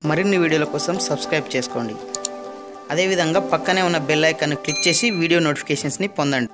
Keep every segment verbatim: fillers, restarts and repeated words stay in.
మరిన్ని వీడియోల కోసం సబ్స్క్రైబ్ చేసుకోండి. అదేవిధంగా పక్కనే ఉన్న బెల్ ఐకాన్ క్లిక్ చేసి వీడియో నోటిఫికేషన్స్ని పొందండి.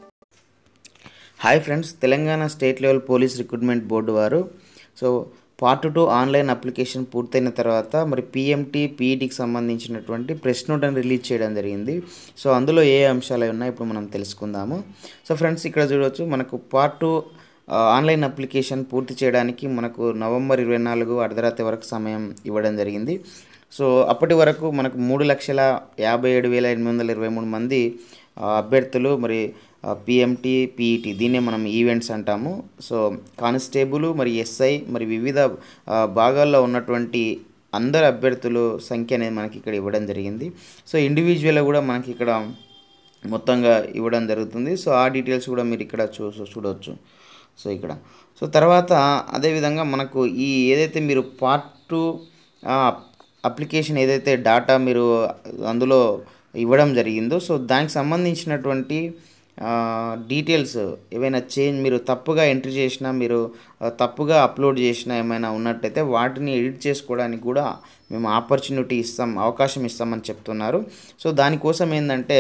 Hi friends, Telangana state level police recruitment board వారు so part two online application పూర్తయిన తర్వాత మరి పిఎంటీ పీఈటీకి సంబంధించినటువంటి ప్రెస్ నోట్ అని రిలీజ్ చేయడం జరిగింది. సో అందులో ఏ అంశాలు ఉన్నాయి ఇప్పుడు మనం తెలుసుకుందాము. సో ఫ్రెండ్స్, ఇక్కడ చూడవచ్చు మనకు పార్ట్ టూ ఆన్లైన్ అప్లికేషన్ పూర్తి చేయడానికి మనకు నవంబర్ ఇరవై నాలుగు అర్ధరాత్రి వరకు సమయం ఇవ్వడం జరిగింది. సో అప్పటి వరకు మనకు మూడు లక్షల యాభై ఏడు వేల ఎనిమిది వందల ఇరవై మూడు మంది అభ్యర్థులు మరి పిఎంటీ పీఈటీ దీన్నే మనం ఈవెంట్స్ అంటాము. సో కానిస్టేబుల్ మరి ఎస్ఐ మరి వివిధ భాగాల్లో ఉన్నటువంటి అందరు అభ్యర్థులు సంఖ్య అనేది మనకి ఇక్కడ ఇవ్వడం జరిగింది. సో ఇండివిజువల్ కూడా మనకి ఇక్కడ మొత్తంగా ఇవ్వడం జరుగుతుంది. సో ఆ డీటెయిల్స్ కూడా మీరు ఇక్కడ చూ చూడవచ్చు. సో ఇక్కడ సో తర్వాత అదేవిధంగా మనకు ఈ ఏదైతే మీరు పార్ట్ టూ అప్లికేషన్ ఏదైతే డాటా మీరు అందులో ఇవ్వడం జరిగిందో సో దానికి సంబంధించినటువంటి డీటెయిల్స్ ఏమైనా చేంజ్ మీరు తప్పుగా ఎంట్రీ చేసినా మీరు తప్పుగా అప్లోడ్ చేసినా ఏమైనా ఉన్నట్టయితే వాటిని ఎడిట్ చేసుకోవడానికి కూడా మేము ఆపర్చునిటీ ఇస్తాం అవకాశం ఇస్తామని చెప్తున్నారు. సో దానికోసం ఏంటంటే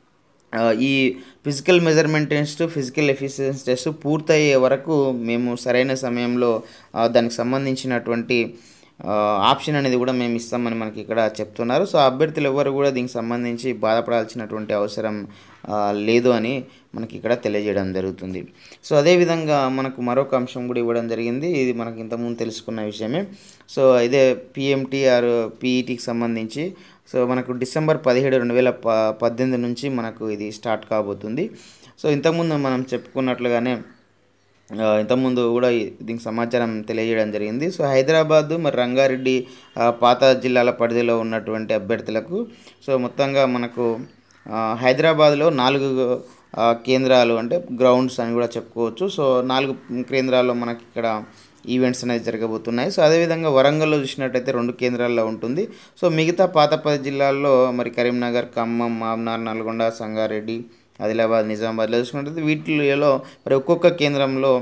ఈ physical measurement test physical efficiency test పూర్తయ్యే వరకు మేము సరైన సమయంలో దానికి సంబంధించినటువంటి ఆప్షన్ అనేది కూడా మేము ఇస్తామని మనకి ఇక్కడ చెప్తున్నారు. సో అభ్యర్థులు ఎవరు కూడా దీనికి సంబంధించి బాధపడాల్సినటువంటి అవసరం లేదు అని మనకి ఇక్కడ తెలియజేయడం జరుగుతుంది. సో అదేవిధంగా మనకు మరొక అంశం కూడా ఇవ్వడం జరిగింది. ఇది మనకు ఇంతకుముందు తెలుసుకున్న విషయమే. సో ఇదే పిఎంటీ ఆర్ పీఈటీకి సంబంధించి సో మనకు డిసెంబర్ పదిహేడు రెండు వేల ప పద్దెనిమిది నుంచి మనకు ఇది స్టార్ట్ కాబోతుంది. సో ఇంతకుముందు మనం చెప్పుకున్నట్లుగానే ఇంతకుముందు కూడా దీనికి సమాచారం తెలియజేయడం జరిగింది. సో హైదరాబాదు మరి రంగారెడ్డి పాత జిల్లాల పరిధిలో ఉన్నటువంటి అభ్యర్థులకు సో మొత్తంగా మనకు హైదరాబాద్లో నాలుగు కేంద్రాలు అంటే గ్రౌండ్స్ అని కూడా చెప్పుకోవచ్చు. సో నాలుగు కేంద్రాల్లో మనకి ఇక్కడ ఈవెంట్స్ అనేది జరగబోతున్నాయి. సో అదేవిధంగా వరంగల్లో చూసినట్టయితే రెండు కేంద్రాల్లో ఉంటుంది. సో మిగతా పాత పది జిల్లాల్లో మరి కరీంనగర్, ఖమ్మం, మామ్నార్, నల్గొండ, సంగారెడ్డి, ఆదిలాబాద్, నిజామాబాద్లో చూసుకున్నట్లయితే వీటిలో మరి ఒక్కొక్క కేంద్రంలో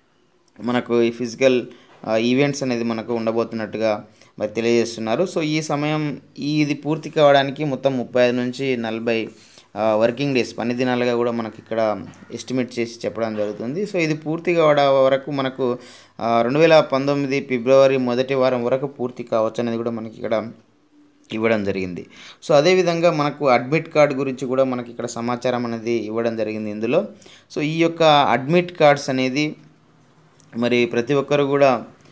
మనకు ఈ ఫిజికల్ ఈవెంట్స్ అనేది మనకు ఉండబోతున్నట్టుగా మరి తెలియజేస్తున్నారు. సో ఈ సమయం ఇది పూర్తి కావడానికి మొత్తం ముప్పై ఐదు నుంచి నలభై వర్కింగ్ డేస్ పని దినాలుగా కూడా మనకి ఇక్కడ ఎస్టిమేట్ చేసి చెప్పడం జరుగుతుంది. సో ఇది పూర్తి కావడం వరకు మనకు రెండు వేల పంతొమ్మిది ఫిబ్రవరి మొదటి వారం వరకు పూర్తి కావచ్చు అనేది కూడా మనకి ఇక్కడ ఇవ్వడం జరిగింది. సో అదేవిధంగా మనకు అడ్మిట్ కార్డ్ గురించి కూడా మనకి ఇక్కడ సమాచారం అనేది ఇవ్వడం జరిగింది ఇందులో. సో ఈ యొక్క అడ్మిట్ కార్డ్స్ అనేది మరి ప్రతి ఒక్కరు కూడా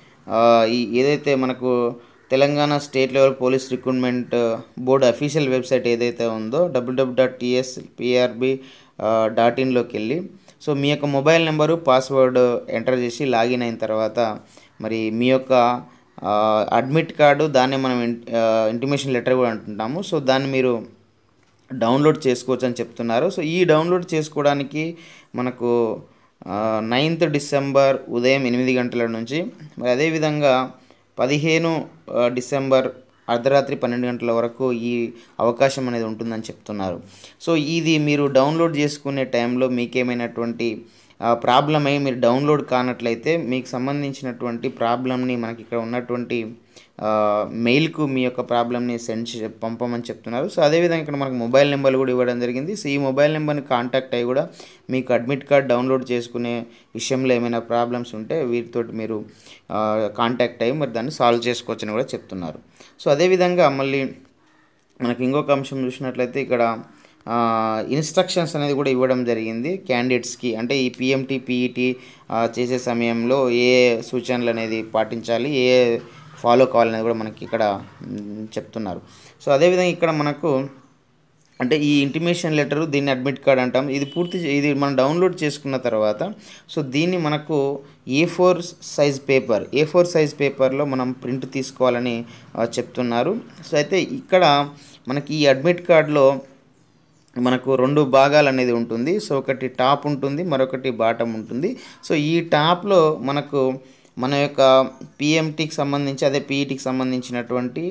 ఈ ఏదైతే మనకు Telangana state level police recruitment board official website ఏదైతే ఉందో W W dot TS PRB dot ఇన్లోకి వెళ్ళి సో మీ యొక్క మొబైల్ నెంబరు పాస్వర్డ్ ఎంటర్ చేసి లాగిన్ అయిన తర్వాత మరి మీ యొక్క అడ్మిట్ కార్డు దాన్ని మనం ఇంటిమేషన్ లెటర్ కూడా అంటుంటాము. సో దాన్ని మీరు డౌన్లోడ్ చేసుకోవచ్చు అని చెప్తున్నారు. సో ఈ డౌన్లోడ్ చేసుకోవడానికి మనకు నైన్త్ డిసెంబర్ ఉదయం ఎనిమిది గంటల నుంచి మరి అదేవిధంగా పదిహేను డిసెంబర్ అర్ధరాత్రి పన్నెండు గంటల వరకు ఈ అవకాశం అనేది ఉంటుందని చెప్తున్నారు. సో ఇది మీరు డౌన్లోడ్ చేసుకునే టైంలో మీకేమైనటువంటి ప్రాబ్లం అయ్యి మీరు డౌన్లోడ్ కానట్లయితే మీకు సంబంధించినటువంటి ప్రాబ్లమ్ని మనకి ఇక్కడ ఉన్నటువంటి మెయిల్కు మీ యొక్క ప్రాబ్లమ్ని సెండ్ పంపమని చెప్తున్నారు. సో అదేవిధంగా ఇక్కడ మనకు మొబైల్ నెంబర్ కూడా ఇవ్వడం జరిగింది. సో ఈ మొబైల్ నెంబర్ని కాంటాక్ట్ అయ్యి కూడా మీకు అడ్మిట్ కార్డ్ డౌన్లోడ్ చేసుకునే విషయంలో ఏమైనా ప్రాబ్లమ్స్ ఉంటే వీటితోటి మీరు కాంటాక్ట్ అయ్యి మరి దాన్ని సాల్వ్ చేసుకోవచ్చని కూడా చెప్తున్నారు. సో అదేవిధంగా మళ్ళీ మనకి ఇంకొక అంశం చూసినట్లయితే ఇక్కడ ఇన్స్ట్రక్షన్స్ అనేది కూడా ఇవ్వడం జరిగింది క్యాండిడేట్స్కి. అంటే ఈ పిఎంటీ పీఈటీ చేసే సమయంలో ఏ సూచనలు అనేది పాటించాలి, ఏ ఫాలో కావాలనేది కూడా మనకి ఇక్కడ చెప్తున్నారు. సో అదేవిధంగా ఇక్కడ మనకు అంటే ఈ ఇంటిమేషన్ లెటరు దీన్ని అడ్మిట్ కార్డ్ అంటాం. ఇది పూర్తి ఇది మనం డౌన్లోడ్ చేసుకున్న తర్వాత సో దీన్ని మనకు A four size paper A four size పేపర్లో మనం ప్రింట్ తీసుకోవాలని చెప్తున్నారు. సో అయితే ఇక్కడ మనకి ఈ అడ్మిట్ కార్డులో మనకు రెండు భాగాలు అనేది ఉంటుంది. సో ఒకటి టాప్ ఉంటుంది, మరొకటి బాటమ్ ఉంటుంది. సో ఈ టాప్లో మనకు మన యొక్క పిఎంటీకి సంబంధించి అదే పీఈటీకి సంబంధించినటువంటి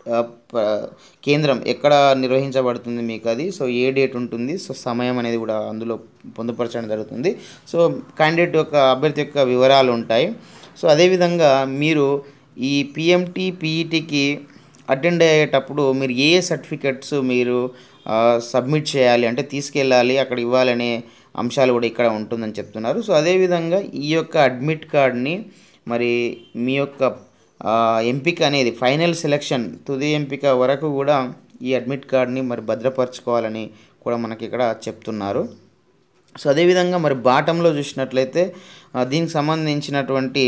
కేంద్రం ఎక్కడ నిర్వహించబడుతుంది మీకు అది సో ఏ డేట్ ఉంటుంది సో సమయం అనేది కూడా అందులో పొందుపరచడం జరుగుతుంది. సో క్యాండిడేట్ యొక్క అభ్యర్థి యొక్క వివరాలు ఉంటాయి. సో అదేవిధంగా మీరు ఈ పిఎంటీ పీఈటీకి అటెండ్ అయ్యేటప్పుడు మీరు ఏ ఏ సర్టిఫికెట్స్ మీరు సబ్మిట్ చేయాలి అంటే తీసుకెళ్ళాలి, అక్కడ ఇవ్వాలనే అంశాలు కూడా ఇక్కడ ఉంటుందని చెప్తున్నారు. సో అదేవిధంగా ఈ యొక్క అడ్మిట్ కార్డ్ని మరి మీ యొక్క ఎంపిక అనేది ఫైనల్ సెలెక్షన్ తుది ఎంపిక వరకు కూడా ఈ అడ్మిట్ కార్డ్ని మరి భద్రపరచుకోవాలని కూడా మనకి ఇక్కడ చెప్తున్నారు. సో అదేవిధంగా మరి బాటంలో చూసినట్లయితే దీనికి సంబంధించినటువంటి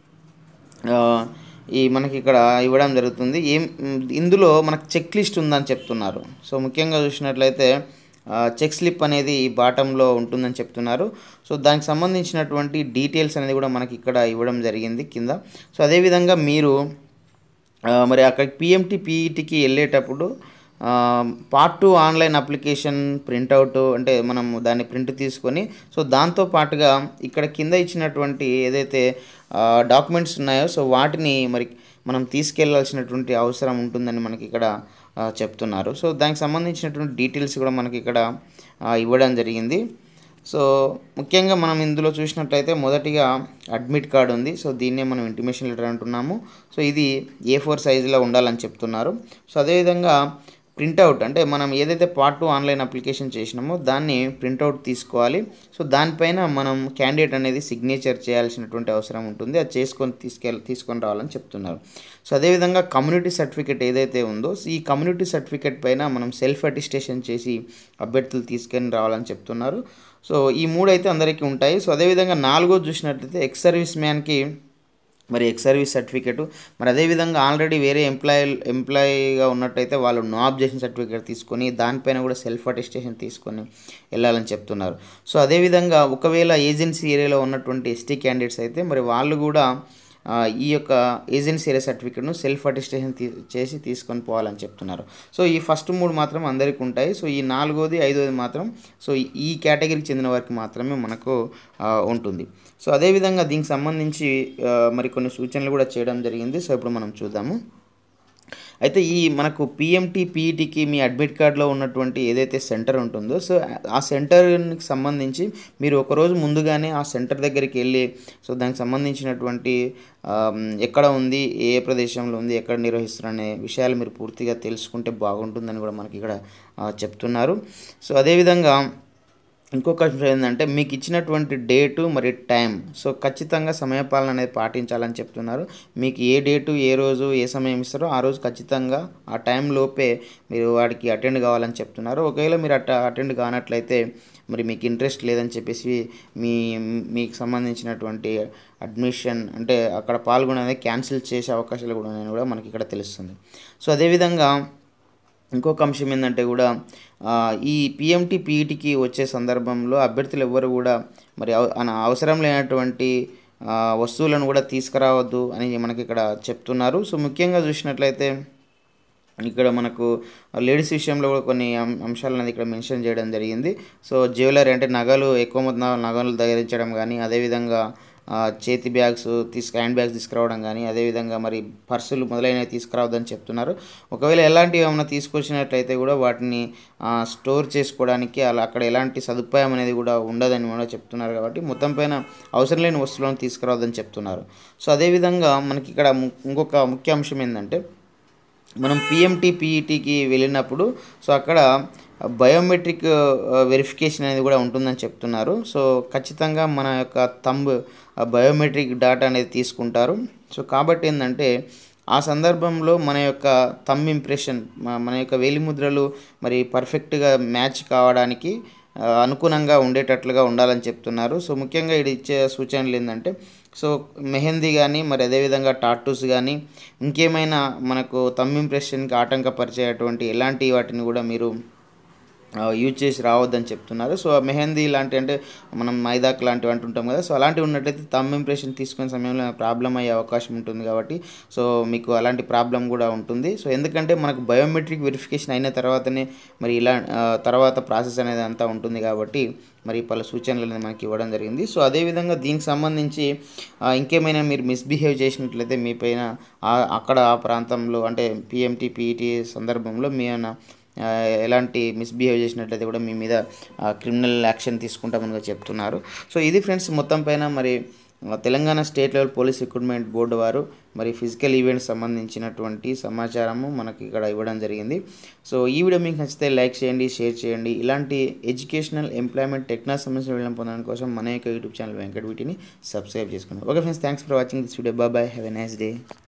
ఈ మనకి ఇక్కడ ఇవ్వడం జరుగుతుంది. ఏం ఇందులో మనకు చెక్ లిస్ట్ ఉందని చెప్తున్నారు. సో ముఖ్యంగా చూసినట్లయితే చెక్ స్లిప్ అనేది ఈ బాటంలో ఉంటుందని చెప్తున్నారు. సో దానికి సంబంధించినటువంటి డీటెయిల్స్ అనేది కూడా మనకి ఇక్కడ ఇవ్వడం జరిగింది కింద. సో అదేవిధంగా మీరు మరి అక్కడ పిఎంటి పీఈటీకి వెళ్ళేటప్పుడు part two online application printout అంటే మనం దాన్ని ప్రింట్ తీసుకొని సో దాంతో పాటుగా ఇక్కడ కింద ఇచ్చినటువంటి ఏదైతే డాక్యుమెంట్స్ ఉన్నాయో సో వాటిని మరి మనం తీసుకెళ్లాల్సినటువంటి అవసరం ఉంటుందని మనకి ఇక్కడ చెప్తున్నారు. సో దానికి సంబంధించినటువంటి డీటెయిల్స్ కూడా మనకి ఇక్కడ ఇవ్వడం జరిగింది. సో ముఖ్యంగా మనం ఇందులో చూసినట్లయితే మొదటిగా అడ్మిట్ కార్డ్ ఉంది. సో దీన్నే మనం ఇంటిమేషన్ లెటర్ అంటున్నాము. సో ఇది ఏ ఫోర్ సైజులో ఉండాలని చెప్తున్నారు. సో అదేవిధంగా ప్రింట్అవుట్ అంటే మనం ఏదైతే పార్ట్ టూ ఆన్లైన్ అప్లికేషన్ చేసినామో దాన్ని ప్రింట్అవుట్ తీసుకోవాలి. సో దానిపైన మనం క్యాండిడేట్ అనేది సిగ్నేచర్ చేయాల్సినటువంటి అవసరం ఉంటుంది. అది చేసుకొని తీసుకెళ్ళి తీసుకొని రావాలని చెప్తున్నారు. సో అదేవిధంగా కమ్యూనిటీ సర్టిఫికేట్ ఏదైతే ఉందో ఈ కమ్యూనిటీ సర్టిఫికేట్ పైన మనం సెల్ఫ్ అటిస్టేషన్ చేసి అభ్యర్థులు తీసుకొని రావాలని చెప్తున్నారు. సో ఈ మూడు అయితే అందరికీ ఉంటాయి. సో అదేవిధంగా నాలుగోది చూసినట్లయితే ఎక్స్ సర్వీస్ మ్యాన్కి మరి ఎక్స్ సర్వీస్ సర్టిఫికేట్, మరి అదేవిధంగా ఆల్రెడీ వేరే ఎంప్లాయీ ఎంప్లాయీగా ఉన్నట్టయితే వాళ్ళు నో అబ్జెక్షన్ సర్టిఫికేట్ తీసుకొని దానిపైన కూడా సెల్ఫ్ అటెస్టేషన్ తీసుకొని వెళ్ళాలని చెప్తున్నారు. సో అదేవిధంగా ఒకవేళ ఏజెన్సీ ఏరియాలో ఉన్నటువంటి ఎస్టీ క్యాండిడేట్స్ అయితే మరి వాళ్ళు కూడా ఈ యొక్క ఏజెన్సీ ఏరియా సర్టిఫికేట్ను సెల్ఫ్ అటెస్టేషన్ తీ చేసి తీసుకొని పోవాలని చెప్తున్నారు. సో ఈ ఫస్ట్ మూడు మాత్రం అందరికీ ఉంటాయి. సో ఈ నాలుగోది ఐదోది మాత్రం సో ఈ కేటగిరీకి చెందిన వారికి మాత్రమే మనకు ఉంటుంది. సో అదేవిధంగా దీనికి సంబంధించి మరి కొన్ని సూచనలు కూడా చేయడం జరిగింది. సో ఇప్పుడు మనం చూద్దాము. అయితే ఈ మనకు పిఎంటి పీఈటీకి మీ అడ్మిట్ కార్డులో ఉన్నటువంటి ఏదైతే సెంటర్ ఉంటుందో సో ఆ సెంటర్కి సంబంధించి మీరు ఒకరోజు ముందుగానే ఆ సెంటర్ దగ్గరికి వెళ్ళి సో దానికి సంబంధించినటువంటి ఎక్కడ ఉంది, ఏ ప్రదేశంలో ఉంది, ఎక్కడ నిర్వహిస్తారు అనే విషయాలు మీరు పూర్తిగా తెలుసుకుంటే బాగుంటుందని కూడా మనకి ఇక్కడ చెప్తున్నారు. సో అదేవిధంగా ఇంకొక విషయం ఏంటంటే మీకు ఇచ్చినటువంటి డేటు మరి టైం సో ఖచ్చితంగా సమయపాలన అనేది పాటించాలని చెప్తున్నారు. మీకు ఏ డేటు ఏ రోజు ఏ సమయం ఇస్తారో ఆ రోజు ఖచ్చితంగా ఆ టైం లోపే మీరు వాడికి అటెండ్ కావాలని చెప్తున్నారు. ఒకవేళ మీరు అట అటెండ్ కానట్లయితే మరి మీకు ఇంట్రెస్ట్ లేదని చెప్పేసి మీ మీకు సంబంధించినటువంటి అడ్మిషన్ అంటే అక్కడ పాల్గొనేది క్యాన్సిల్ చేసే అవకాశాలు కూడా ఉన్నాయని కూడా మనకి ఇక్కడ తెలుస్తుంది. సో అదేవిధంగా ఇంకొక అంశం ఏంటంటే కూడా ఈ పిఎంటి పీఈటీకి వచ్చే సందర్భంలో అభ్యర్థులు ఎవ్వరు కూడా మరి అవసరం లేనటువంటి వస్తువులను కూడా తీసుకురావద్దు అని మనకి ఇక్కడ చెప్తున్నారు. సో ముఖ్యంగా చూసినట్లయితే ఇక్కడ మనకు లేడీస్ విషయంలో కూడా కొన్ని అంశాలు అనేది ఇక్కడ మెన్షన్ చేయడం జరిగింది. సో జ్యువెలరీ అంటే నగలు ఎక్కువ మొత్తం నగలు ధరించడం కానీ అదేవిధంగా చేతి బ్యాగ్స్ తీసుకు హ్యాండ్ బ్యాగ్స్ తీసుకురావడం కానీ అదేవిధంగా మరి పర్సులు మొదలైనవి తీసుకురావద్దని చెప్తున్నారు. ఒకవేళ ఎలాంటివి ఏమైనా తీసుకొచ్చినట్లయితే కూడా వాటిని స్టోర్ చేసుకోవడానికి అలా అక్కడ ఎలాంటి సదుపాయం అనేది కూడా ఉండదని కూడా చెప్తున్నారు. కాబట్టి మొత్తం పైన అవసరం లేని వస్తువులను తీసుకురావద్దని చెప్తున్నారు. సో అదేవిధంగా మనకి ఇక్కడ ఇంకొక ముఖ్య అంశం ఏంటంటే మనం పిఎంటి పీఈటీకి వెళ్ళినప్పుడు సో అక్కడ బయోమెట్రిక్ వెరిఫికేషన్ అనేది కూడా ఉంటుందని చెప్తున్నారు. సో ఖచ్చితంగా మన యొక్క థంబ్ బయోమెట్రిక్ డాటా అనేది తీసుకుంటారు. సో కాబట్టి ఏంటంటే ఆ సందర్భంలో మన యొక్క థంబ్ ఇంప్రెషన్ మన యొక్క వేలిముద్రలు మరి పర్ఫెక్ట్గా మ్యాచ్ కావడానికి అనుగుణంగా ఉండేటట్లుగా ఉండాలని చెప్తున్నారు. సో ముఖ్యంగా ఇది ఇచ్చే సూచనలు ఏంటంటే సో మెహందీ కానీ మరి అదేవిధంగా టాటూస్ కానీ ఇంకేమైనా మనకు థంబ్ ఇంప్రెషన్కి ఆటంకపరిచేటువంటి ఎలాంటి వాటిని కూడా మీరు యూజ్ చేసి రావద్దని చెప్తున్నారు. సో మెహందీ లాంటి అంటే మనం మైదాక్ లాంటివి అంటుంటాం కదా, సో అలాంటివి ఉన్నట్లయితే థంబ్ ఇంప్రెషన్ తీసుకునే సమయంలో ప్రాబ్లం అయ్యే అవకాశం ఉంటుంది. కాబట్టి సో మీకు అలాంటి ప్రాబ్లం కూడా ఉంటుంది. సో ఎందుకంటే మనకు బయోమెట్రిక్ వెరిఫికేషన్ అయిన తర్వాతనే మరి ఇలా తర్వాత ప్రాసెస్ అనేది అంతా ఉంటుంది. కాబట్టి మరి పలు సూచనలు అనేది మనకి ఇవ్వడం జరిగింది. సో అదేవిధంగా దీనికి సంబంధించి ఇంకేమైనా మీరు మిస్బిహేవ్ చేసినట్లయితే మీ పైన అక్కడ ఆ ప్రాంతంలో అంటే పిఎంటి పీఈటీ సందర్భంలో మీ ఎలాంటి మిస్బిహేవ్ చేసినట్లయితే కూడా మీ మీద క్రిమినల్ యాక్షన్ తీసుకుంటామని చెప్తున్నారు. సో ఇది ఫ్రెండ్స్ మొత్తం పైన మరి Telangana state level police recruitment board వారు మరి ఫిజికల్ ఈవెంట్స్ సంబంధించినటువంటి సమాచారము మనకి ఇక్కడ ఇవ్వడం జరిగింది. సో ఈ వీడియో మీకు నచ్చితే లైక్ చేయండి, షేర్ చేయండి. ఇలాంటి ఎడ్యుకేషనల్, ఎంప్లాయ్మెంట్, టెక్నాలజీ సంబంధించిన వీడియోలను పొందడం కోసం మన యొక్క యూట్యూబ్ ఛానల్ వెంకట్ వీటిని సబ్స్క్రైబ్ చేసుకోండి. Okay friends, thanks for watching this video. Bye bye, have a nice day.